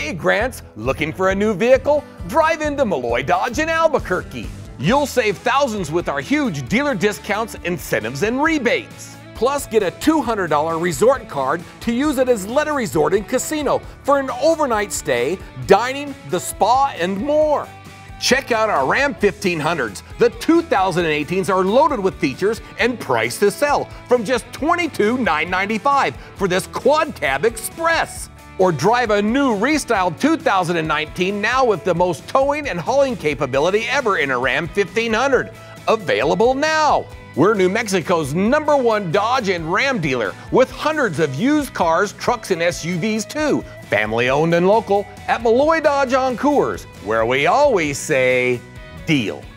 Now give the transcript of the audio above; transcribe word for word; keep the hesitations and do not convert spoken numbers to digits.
Hey Grants, looking for a new vehicle? Drive into Melloy Dodge in Albuquerque. You'll save thousands with our huge dealer discounts, incentives, and rebates. Plus, get a two hundred dollar resort card to use at his Letta Resort and Casino for an overnight stay, dining, the spa, and more. Check out our Ram fifteen hundreds. The two thousand eighteens are loaded with features and priced to sell from just twenty-two thousand nine hundred ninety-five dollars for this Quad Cab Express. Or drive a new restyled two thousand nineteen now with the most towing and hauling capability ever in a Ram fifteen hundred. Available now. We're New Mexico's number one Dodge and Ram dealer with hundreds of used cars, trucks, and S U Vs too. Family owned and local at Melloy Dodge on Coors, where we always say, deal.